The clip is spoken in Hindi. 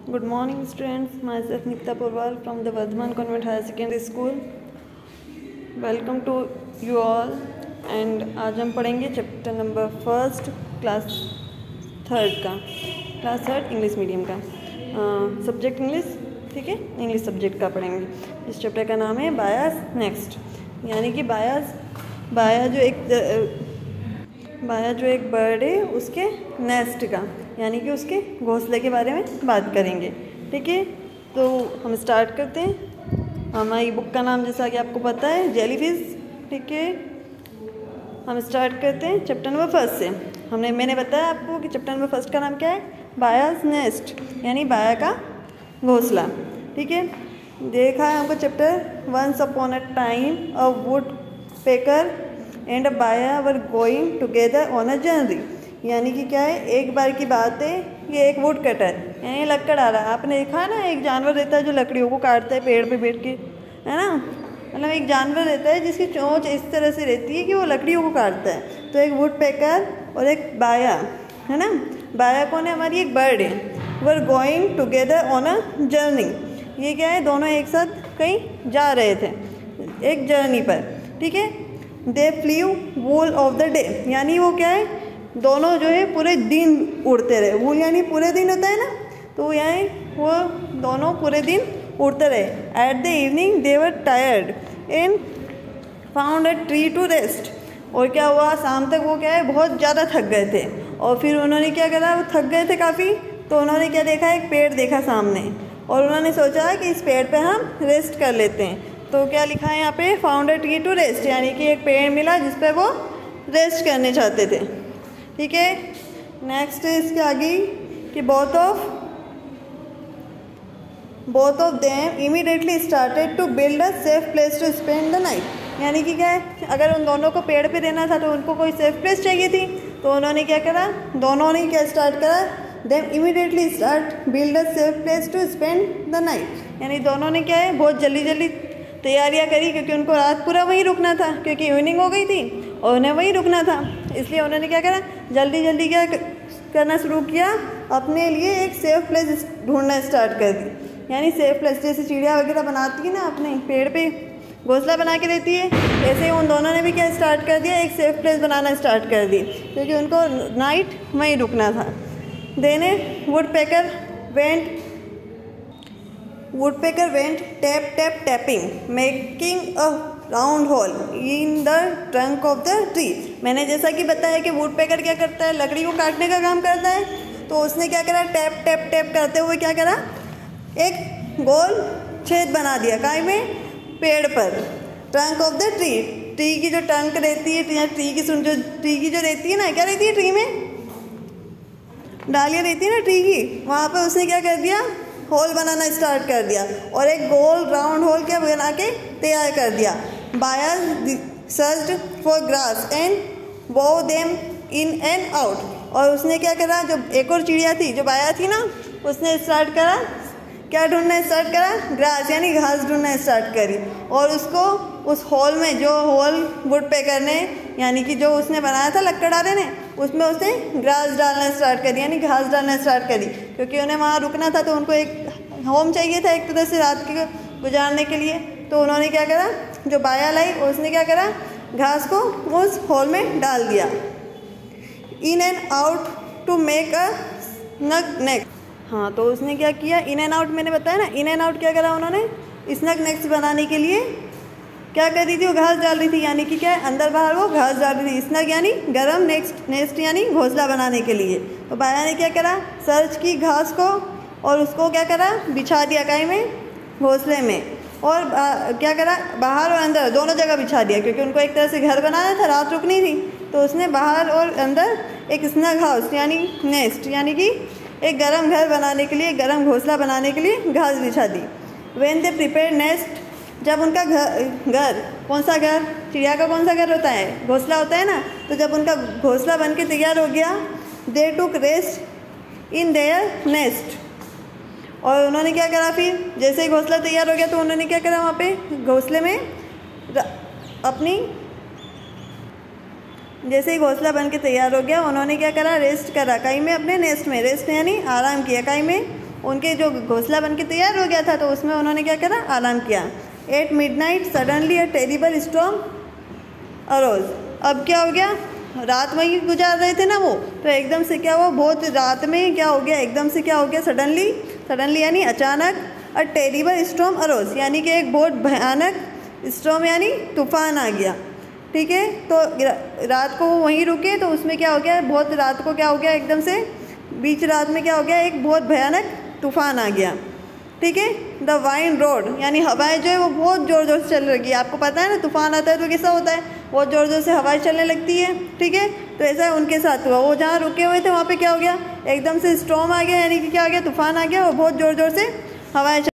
Good morning, students. Myself Nikita Purwal from the Vardhaman Convent Higher Secondary School. Welcome to you all. And आज हम पढ़ेंगे चैप्टर नंबर 1 क्लास 3 का, क्लास 3 इंग्लिश मीडियम का, सब्जेक्ट इंग्लिश, ठीक है, इंग्लिश सब्जेक्ट का पढ़ेंगे। इस चैप्टर का नाम है बायस नेस्ट, यानी कि बाया जो एक बर्ड है उसके नेस्ट का, यानी कि उसके घोंसले के बारे में बात करेंगे। ठीक है, तो हम स्टार्ट करते हैं। हमारी बुक का नाम जैसा कि आपको पता है जेलीफिश। ठीक है, हम स्टार्ट करते हैं चैप्टर नंबर 1 से। मैंने बताया आपको कि चैप्टर नंबर 1 का नाम क्या है, बायास नेस्ट, यानी बाया का घोंसला। ठीक है, देखा है हमको chapter once upon a time a woodpecker and a baya were going together on a journey, यानी कि क्या है, एक बार की बात है, ये एक वुड कटर यानी लकड़ आ रहा है। आपने देखा है ना, एक जानवर रहता है जो लकड़ियों को काटता है पेड़ पे बैठ के, है ना, मतलब एक जानवर रहता है जिसकी चोंच इस तरह से रहती है कि वो लकड़ियों को काटता है। तो एक वुड पेकर और एक बाया, है ना, बाया कौन है, हमारी एक बर्ड है। Were going together on a journey, ये क्या है, दोनों एक साथ कहीं जा रहे थे एक जर्नी पर। ठीक है, they flew whole of the day, यानी वो क्या है, दोनों जो है पूरे दिन उड़ते रहे। वूल यानी पूरे दिन होता है ना, तो यहाँ वो दोनों पूरे दिन उड़ते रहे। At the evening they were tired and found a tree to rest, और क्या हुआ, शाम तक वो क्या है, बहुत ज़्यादा थक गए थे। और फिर उन्होंने क्या करा, वो थक गए थे काफ़ी, तो उन्होंने क्या देखा, एक पेड़ देखा सामने, और उन्होंने सोचा कि इस पेड़ पे हम रेस्ट कर लेते हैं। तो क्या लिखा है यहाँ पे, found a tree to rest, यानी कि एक पेड़ मिला जिस पे वो रेस्ट करने चाहते थे। ठीक है, नेक्स्ट इसके आगे कि both of them immediately started to build a safe place to spend the night, यानी कि क्या है, अगर उन दोनों को पेड़ पे रहना था तो उनको कोई सेफ प्लेस चाहिए थी, तो उन्होंने क्या करा, दोनों ने क्या स्टार्ट करा, them immediately start build a safe place to spend the night, यानी दोनों ने क्या है, बहुत जल्दी तैयारियां करी, क्योंकि उनको रात पूरा वहीं रुकना था, क्योंकि इवनिंग हो गई थी और उन्हें वहीं रुकना था। इसलिए उन्होंने क्या करा, जल्दी क्या करना शुरू किया, अपने लिए एक सेफ प्लेस ढूंढना स्टार्ट कर दी। यानी सेफ प्लेस, जैसे चिड़िया वगैरह बनाती है ना, अपने पेड़ पे घोंसला बना के रहती है, ऐसे ही उन दोनों ने भी क्या स्टार्ट कर दिया, एक सेफ प्लेस बनाना स्टार्ट कर दी, क्योंकि उनको नाइट वहीं रुकना था। Then Woodpecker went tapping, making a round hole in the trunk of the tree. मैंने जैसा कि बताया कि वुडपेकर क्या करता है, लकड़ी को काटने का काम करता है, तो उसने क्या करा, टैप करते हुए क्या करा, एक गोल छेद बना दिया, काय में, पेड़ पर, ट्रंक ऑफ द ट्री की जो ट्रंक रहती है, ट्री की जो रहती है ना, क्या रहती है, ट्री में डालियाँ रहती है ना ट्री की, वहाँ पर उसने क्या कर दिया, होल बनाना स्टार्ट कर दिया, और एक गोल राउंड होल क्या बना के तैयार कर दिया। Baya searched for grass and wove them in and out, और उसने क्या करा, जो एक और चिड़िया थी जो बाया थी ना, उसने स्टार्ट करा, क्या ढूंढना स्टार्ट करा, ग्रास यानी घास ढूंढना स्टार्ट करी, और उसको उस होल में, जो होल वुडपेकर ने, यानी कि जो उसने बनाया था लकड़हारे ने, उसमें उसने ग्रास डालना स्टार्ट करी, यानी घास डालना स्टार्ट करी, क्योंकि उन्हें वहाँ रुकना था, तो उनको एक होम चाहिए था एक तरह से रात के गुजारने के लिए। तो उन्होंने क्या करा, जो बाया लाई उसने क्या करा, घास को उस होल में डाल दिया। In and out to make a snug neck, हाँ, तो उसने क्या किया, इन एंड आउट, मैंने बताया ना, इन एंड आउट क्या करा उन्होंने, स्नग नेक्स्ट बनाने के लिए क्या कर रही थी, वो घास डाल रही थी, यानी कि क्या, अंदर बाहर वो घास डाल रही थी। स्नग यानी गरम, नेस्ट यानी घोंसला बनाने के लिए। तो बाया ने क्या करा, सर्च की घास को, और उसको क्या करा, बिछा दिया, काय में, घोंसले में, और क्या करा, बाहर और अंदर दोनों जगह बिछा दिया, क्योंकि उनको एक तरह से घर बनाना था, रात रुकनी थी, तो उसने बाहर और अंदर एक स्नग हाउस यानी नेस्ट, यानी कि एक गरम घर बनाने के लिए, गरम घोंसला बनाने के लिए घास बिछा दी। व्हेन दे प्रिपेयर नेस्ट, जब उनका घर, कौन सा घर, चिड़िया का कौन सा घर होता है, घोंसला होता है ना, तो जब उनका घोंसला बन के तैयार हो गया, they took rest in their nest, और उन्होंने क्या करा, फिर जैसे ही घोंसला तैयार हो गया तो उन्होंने क्या करा, वहाँ पे घोंसले में अपनी, जैसे ही घोंसला बन के तैयार हो गया, उन्होंने क्या करा, रेस्ट करा, कहीं में, अपने नेस्ट में, रेस्ट यानी आराम किया, कहीं में, उनके जो घोंसला बन के तैयार हो गया था, तो उसमें उन्होंने क्या करा, आराम किया। At midnight suddenly a terrible storm arose. अब क्या हो गया, रात वहीं गुजार रहे थे ना वो, तो एकदम से क्या हुआ, बहुत रात में क्या हो गया, एकदम से क्या हो गया, सडनली यानी अचानक, अ टेरिबल स्टॉर्म अरोज यानी कि एक बहुत भयानक स्टॉर्म यानी तूफान आ गया। ठीक है, तो रात को वो वहीं रुके, तो उसमें क्या हो गया, बहुत रात को क्या हो गया, एकदम से बीच रात में क्या हो गया, एक बहुत भयानक तूफान आ गया। ठीक है, द वाइंड रोड यानी हवाएं जो है वो बहुत ज़ोर ज़ोर से चल रही है। आपको पता है ना, तूफान आता है तो कैसा होता है, बहुत ज़ोर ज़ोर से हवाएं चलने लगती है। ठीक है, तो ऐसा उनके साथ हुआ। वो जहाँ रुके हुए थे वहाँ पे क्या हो गया, एकदम से स्टॉर्म आ गया, यानी कि क्या आ गया, तूफान आ गया और बहुत ज़ोर ज़ोर से हवाएं